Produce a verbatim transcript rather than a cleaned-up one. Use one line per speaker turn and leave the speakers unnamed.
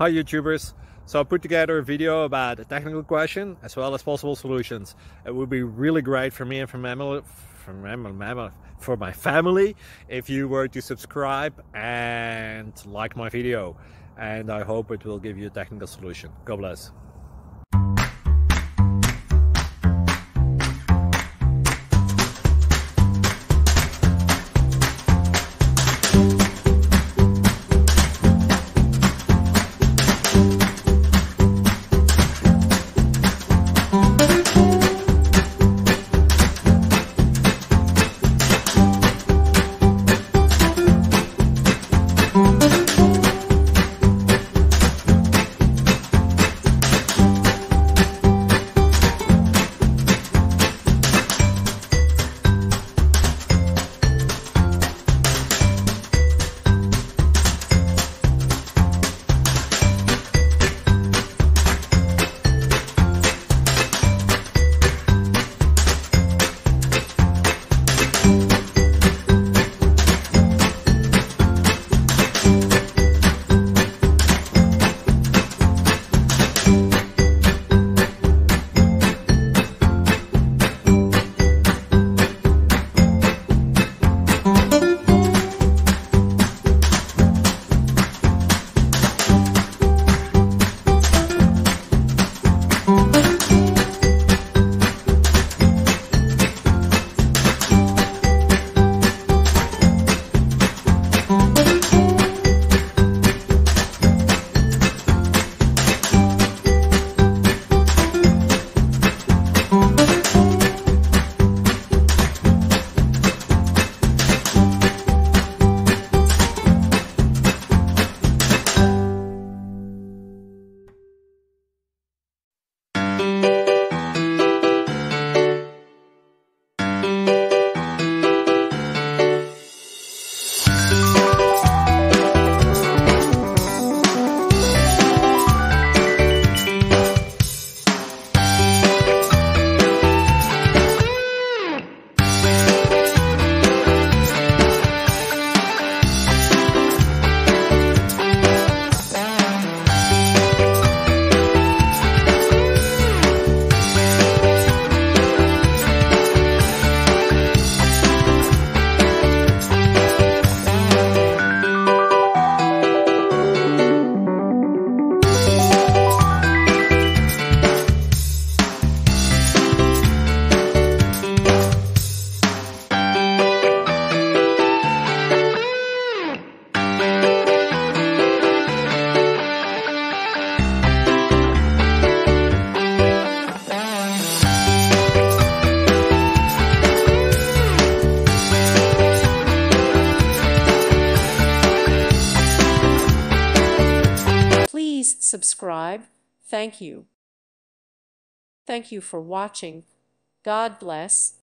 Hi YouTubers, so I put together a video about a technical question as well as possible solutions. It would be really great for me and for, mammal, for, mammal, for my family if you were to subscribe and like my video, and I hope it will give you a technical solution. God bless.
Please subscribe. Thank you. Thank you for watching. God bless.